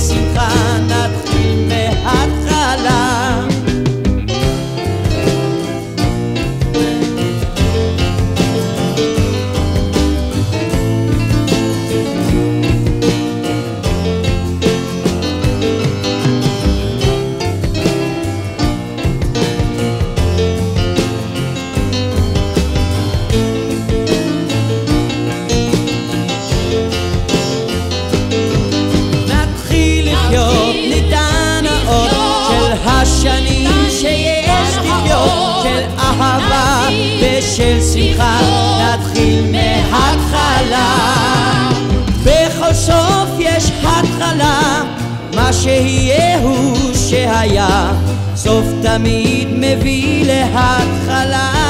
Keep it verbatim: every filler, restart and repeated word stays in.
שמחה נתחיל מההתחלה. השנים שיש לחיות של אהבה ושל שמחה נתחיל מההתחלה. בכל סוף יש התחלה, מה שיהיה הוא שהיה, סוף תמיד מביא להתחלה.